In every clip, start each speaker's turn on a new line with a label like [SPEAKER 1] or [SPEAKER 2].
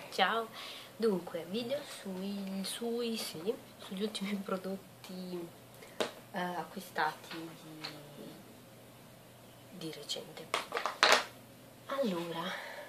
[SPEAKER 1] Ciao, dunque video sugli ultimi prodotti acquistati di recente. Allora,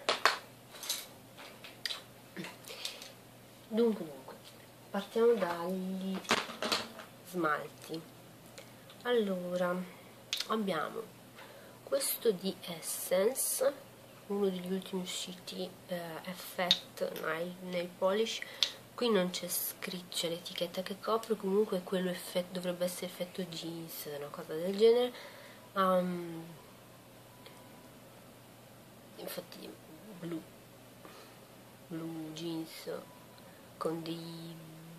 [SPEAKER 1] dunque, partiamo dagli smalti. Allora, abbiamo questo di Essence, uno degli ultimi usciti, Effect Nail Polish. Qui non c'è scritto, c'è l'etichetta che copre, comunque quello dovrebbe essere effetto jeans, una cosa del genere. Infatti blu jeans con dei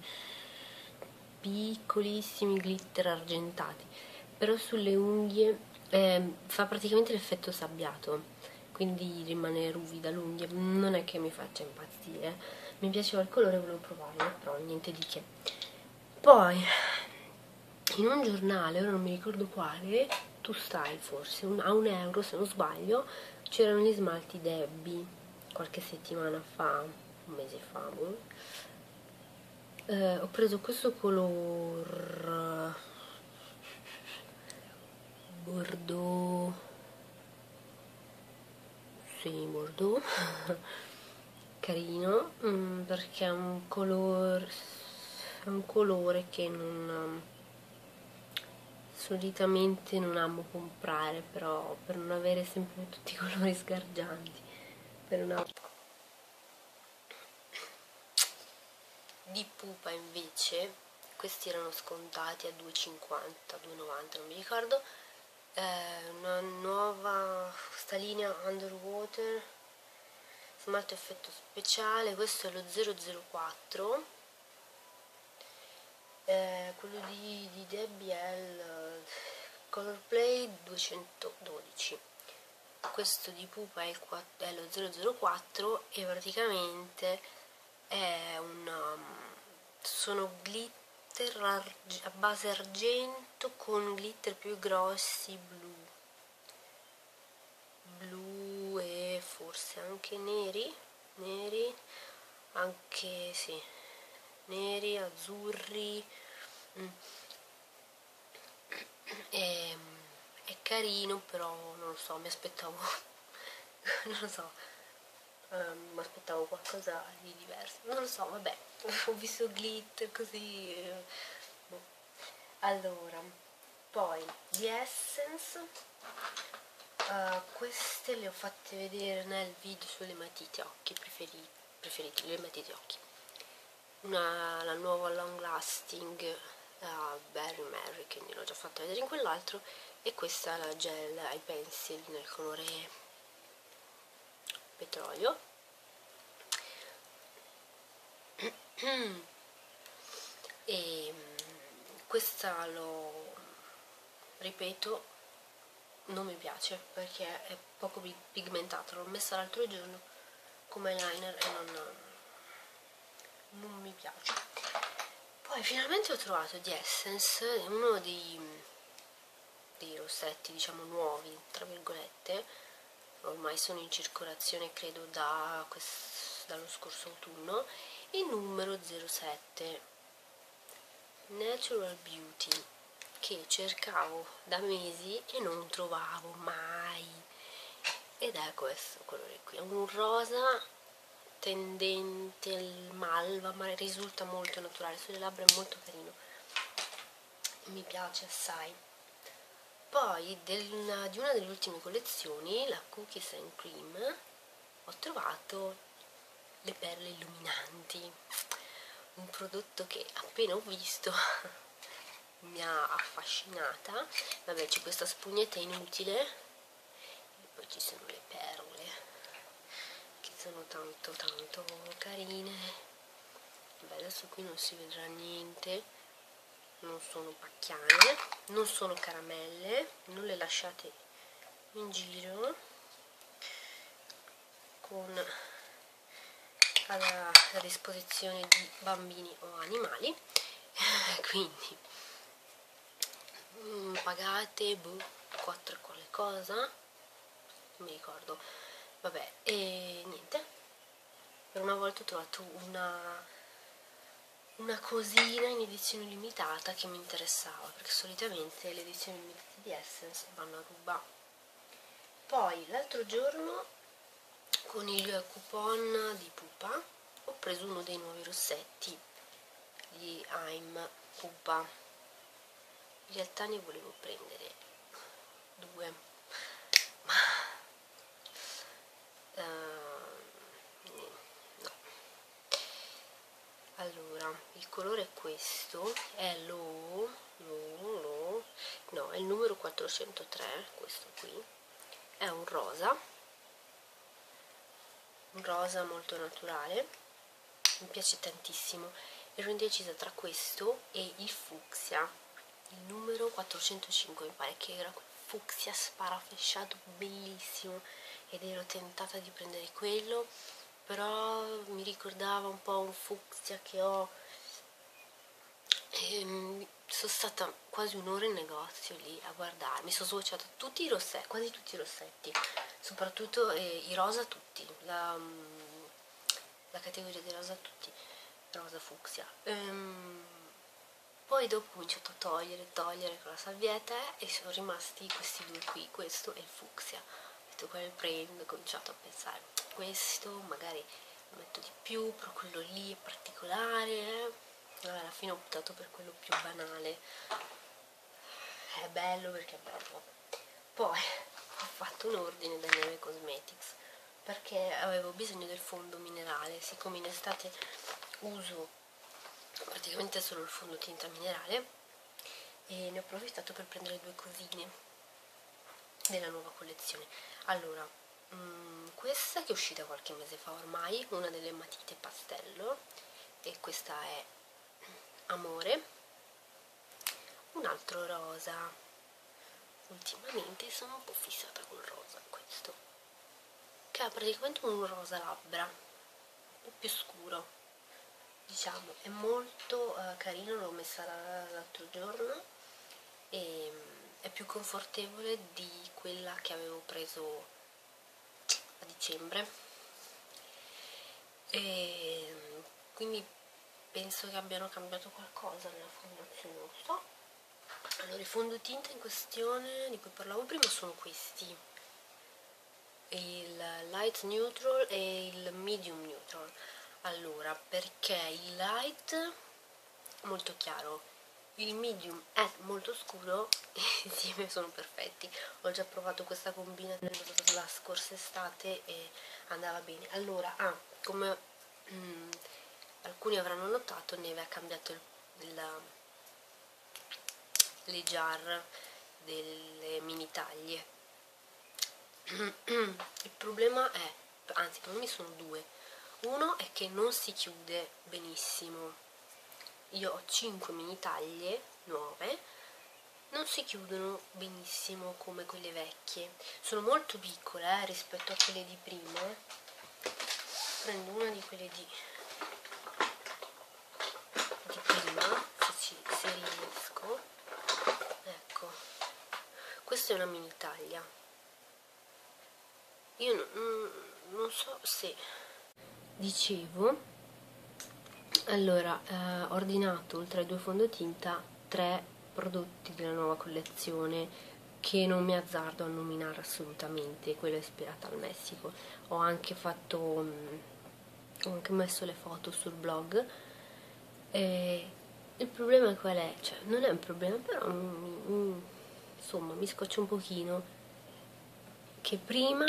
[SPEAKER 1] piccolissimi glitter argentati, però sulle unghie fa praticamente l'effetto sabbiato, quindi rimane ruvida l'unghia. Non è che mi faccia impazzire, mi piaceva il colore, volevo provarlo, però niente di che. Poi in un giornale, ora non mi ricordo quale, To Style forse, a €1 se non sbaglio, c'erano gli smalti Debbie qualche settimana fa, un mese fa, ho preso questo color bordeaux, sì, bordeaux, carino, perché è un colore che non solitamente non amo comprare, però per non avere sempre tutti i colori sgargianti, per una di pupa invece, questi erano scontati a 2,50, 2,90, non mi ricordo. Una nuova, questa linea Underwater smalto effetto speciale, questo è lo 004, quello di Debbie è il Color Play 212, questo di pupa è lo 004 e praticamente è sono glitter a base argento con glitter più grossi blu e forse anche neri, anche sì, neri, azzurri. e, è carino, però non lo so, mi aspettavo non lo so, mi aspettavo qualcosa di diverso, non lo so, vabbè. Ho visto glitter così, boh. Allora, poi di Essence, queste le ho fatte vedere nel video sulle matite occhi preferite, le matite occhi. La nuova long lasting Berry Mary, quindi l'ho già fatta vedere in quell'altro, e questa è la gel ai pencil nel colore petrolio. E questa, lo ripeto, non mi piace perché è poco pigmentata. L'ho messa l'altro giorno come eyeliner e non mi piace. Poi finalmente ho trovato di Essence uno dei rossetti, diciamo nuovi, tra virgolette, ormai sono in circolazione credo dallo scorso autunno, il numero 07 Natural Beauty, che cercavo da mesi e non trovavo mai, ed è questo colore qui, è un rosa tendente al malva, ma risulta molto naturale sulle labbra, è molto carino, mi piace assai. Poi di una delle ultime collezioni, la Cookies and Cream, ho trovato le perle illuminanti, un prodotto che appena ho visto mi ha affascinata. Vabbè, c'è questa spugnetta inutile e poi ci sono le perle che sono tanto tanto carine. Vabbè, adesso qui non si vedrà niente, non sono pacchiane, non sono caramelle, non le lasciate in giro, con alla disposizione di bambini o animali, quindi pagate 4 quale cosa, non mi ricordo, vabbè, e niente, per una volta ho trovato una cosina in edizione limitata che mi interessava, perché solitamente le edizioni limitate di Essence vanno a ruba. Poi l'altro giorno con il coupon di Pupa ho preso uno dei nuovi rossetti di I'm Pupa. In realtà ne volevo prendere due, ma no. Allora, il colore è questo, è no, è il numero 403, questo qui, è un rosa molto naturale, mi piace tantissimo. Ero indecisa tra questo e il fucsia, il numero 405, mi pare che era fucsia sparafesciato, bellissimo, ed ero tentata di prendere quello, però mi ricordava un po' un fucsia che ho, e sono stata quasi un'ora in negozio lì a guardare, mi sono swatchata tutti i rossetti, quasi tutti i rossetti, soprattutto i rosa tutti, la categoria dei rosa tutti, rosa fucsia. Poi dopo ho cominciato a togliere con la salvietta e sono rimasti questi due qui, questo e il fucsia. Ho detto quale prendo, ho cominciato a pensare, questo magari lo metto di più, però quello lì è particolare. Alla fine ho optato per quello più banale, è bello perché è bello. Poi ho fatto un ordine da Neve Cosmetics perché avevo bisogno del fondo minerale, siccome in estate uso praticamente solo il fondotinta minerale, e ne ho approfittato per prendere due cosine della nuova collezione. Allora, questa che è uscita qualche mese fa ormai, una delle matite pastello, e questa è Amore. Un altro rosa, ultimamente sono un po' fissata col rosa, questo, che è praticamente un rosa labbra, un po' più scuro, diciamo, è molto carino, l'ho messa l'altro giorno e è più confortevole di quella che avevo preso a dicembre, e quindi penso che abbiano cambiato qualcosa nella formulazione, non so. Allora, i fondotinta in questione di cui parlavo prima sono questi, il light neutral e il medium neutral. Allora, perché il light è molto chiaro, il medium è molto scuro e insieme sono perfetti. Ho già provato questa combinazione la scorsa estate e andava bene. Allora, come alcuni avranno notato, Neve ha cambiato le jar delle mini taglie. Il problema è, anzi i problemi sono due. Uno è che non si chiude benissimo. Io ho 5 mini taglie nuove, non si chiudono benissimo come quelle vecchie, sono molto piccole rispetto a quelle di prima. Prendo una di quelle di prima, se riesco. Ecco, questa è una mini taglia. Io non so se dicevo, allora ho ordinato oltre ai due fondotinta 3 prodotti della nuova collezione che non mi azzardo a nominare assolutamente. Quella è ispirata al Messico. Ho anche messo le foto sul blog, e il problema qual è? Cioè, non è un problema, però insomma mi scoccia un pochino che prima,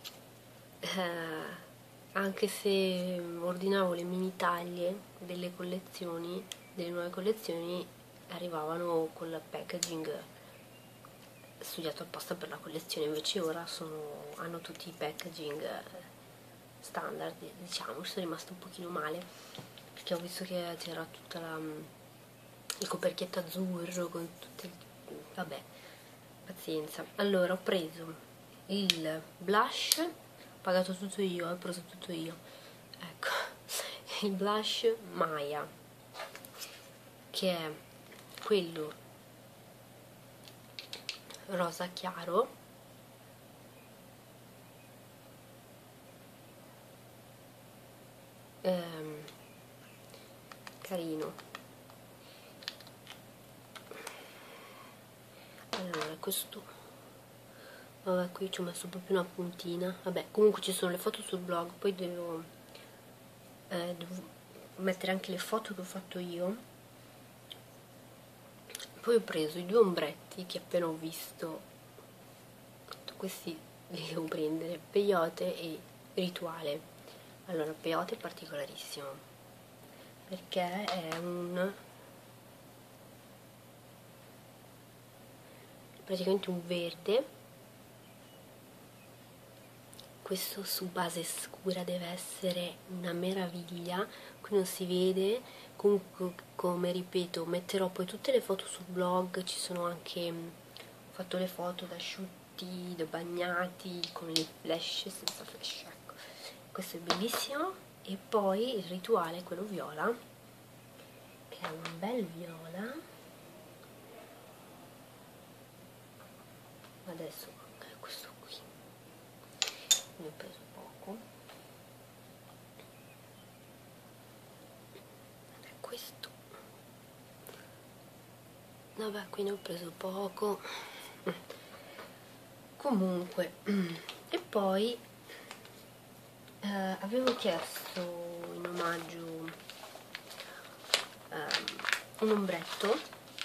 [SPEAKER 1] anche se ordinavo le mini taglie delle collezioni, delle nuove collezioni, arrivavano con il packaging studiato apposta per la collezione, invece ora hanno tutti i packaging standard, diciamo. Ci sono rimasta un pochino male perché ho visto che c'era tutta il coperchietto azzurro con tutte, vabbè, pazienza. Allora ho preso il blush, ho pagato tutto io, ho preso tutto io, ecco, il blush Maya, che è quello rosa chiaro, carino. Allora questo, vabbè, qui ci ho messo proprio una puntina. Vabbè, comunque ci sono le foto sul blog, poi devo mettere anche le foto che ho fatto io. Poi ho preso i 2 ombretti che appena ho visto, questi li devo prendere, Peyote e Rituale. Allora, Peyote è particolarissimo perché è praticamente un verde. Questo su base scura deve essere una meraviglia. Qui non si vede. Comunque, come ripeto, metterò poi tutte le foto sul blog. Ci sono anche, ho fatto le foto da asciutti, da bagnati, con il flash, senza flash, ecco. Questo è bellissimo. E poi il Rituale, quello viola, che è un bel viola. Adesso è questo qui, ne ho preso poco. È questo, vabbè, qui ne ho preso poco. Comunque, e poi avevo chiesto in omaggio un ombretto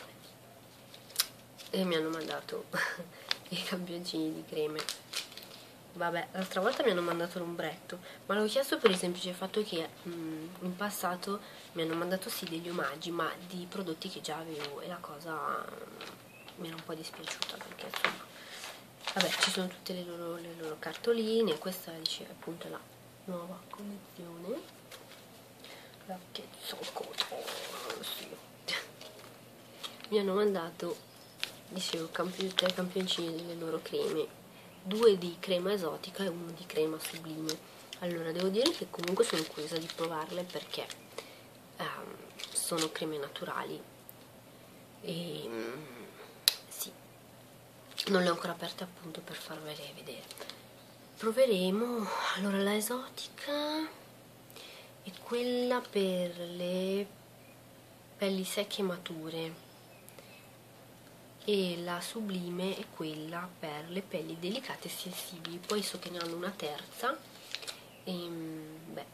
[SPEAKER 1] e mi hanno mandato i campioncini di creme. Vabbè, l'altra volta mi hanno mandato l'ombretto, ma l'ho chiesto per il semplice fatto che in passato mi hanno mandato sì degli omaggi, ma di prodotti che già avevo, e la cosa mi era un po' dispiaciuta perché insomma, vabbè, ci sono tutte le loro cartoline. Questa dice appunto la nuova collezione, la Quetzalcoatl, sì. Mi hanno mandato, dicevo, 3 campioncini delle loro creme, 2 di crema esotica e 1 di crema sublime. Allora, devo dire che comunque sono curiosa di provarle perché sono creme naturali e sì, non le ho ancora aperte appunto per farvele vedere. Proveremo. Allora, la esotica è quella per le pelli secche e mature e la sublime è quella per le pelli delicate e sensibili. Poi so che ne hanno una terza e beh,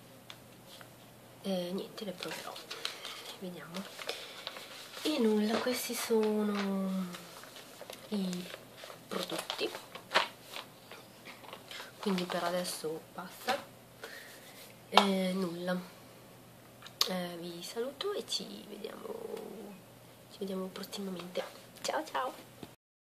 [SPEAKER 1] niente, le proverò, vediamo. E nulla, questi sono i prodotti, quindi per adesso basta. Nulla, vi saluto e ci vediamo prossimamente. Ciao ciao!